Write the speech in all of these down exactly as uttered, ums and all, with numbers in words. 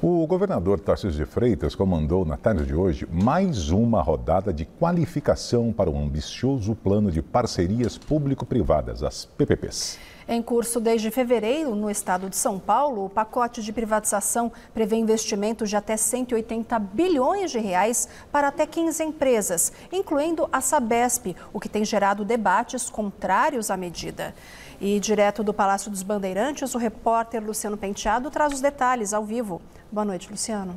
O governador Tarcísio de Freitas comandou na tarde de hoje mais uma rodada de qualificação para o ambicioso plano de parcerias público-privadas, as P P Ps. Em curso desde fevereiro, no estado de São Paulo, o pacote de privatização prevê investimentos de até cento e oitenta bilhões de reais para até quinze empresas, incluindo a Sabesp, o que tem gerado debates contrários à medida. E direto do Palácio dos Bandeirantes, o repórter Luciano Penteado traz os detalhes ao vivo. Boa noite, Luciano.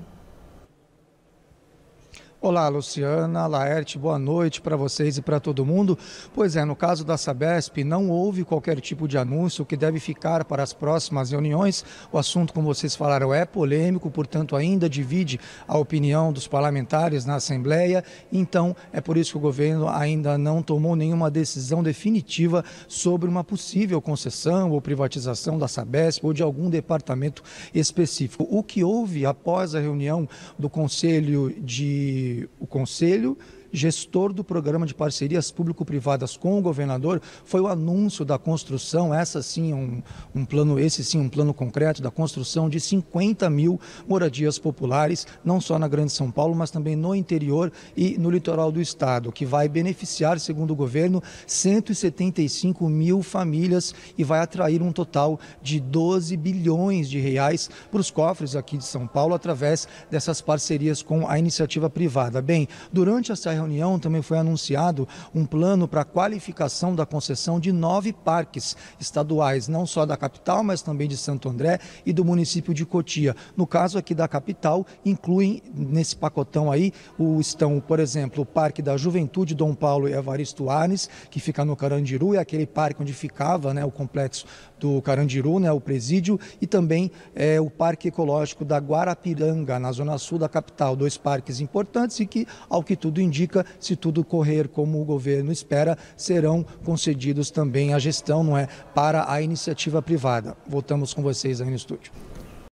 Olá, Luciana, Laerte, boa noite para vocês e para todo mundo. Pois é, no caso da Sabesp, não houve qualquer tipo de anúncio que deve ficar para as próximas reuniões. O assunto, como vocês falaram, é polêmico, portanto, ainda divide a opinião dos parlamentares na Assembleia. Então, é por isso que o governo ainda não tomou nenhuma decisão definitiva sobre uma possível concessão ou privatização da Sabesp ou de algum departamento específico. O que houve após a reunião do Conselho de o Conselho Gestor do Programa de Parcerias Público-Privadas com o governador foi o anúncio da construção, essa sim um, um plano, esse sim um plano concreto da construção de cinquenta mil moradias populares, não só na Grande São Paulo, mas também no interior e no litoral do estado, que vai beneficiar, segundo o governo, cento e setenta e cinco mil famílias e vai atrair um total de doze bilhões de reais para os cofres aqui de São Paulo através dessas parcerias com a iniciativa privada. Bem, durante essa reunião também foi anunciado um plano para a qualificação da concessão de nove parques estaduais, não só da capital, mas também de Santo André e do município de Cotia. No caso aqui da capital, incluem nesse pacotão aí, o, estão, por exemplo, o Parque da Juventude Dom Paulo e Evaristo Arnes, que fica no Carandiru, é aquele parque onde ficava, né, o complexo do Carandiru, né, o presídio, e também é, o Parque Ecológico da Guarapiranga, na zona sul da capital. Dois parques importantes e que, ao que tudo indica, se tudo correr como o governo espera, serão concedidos também à gestão, não é, para a iniciativa privada. Voltamos com vocês aí no estúdio.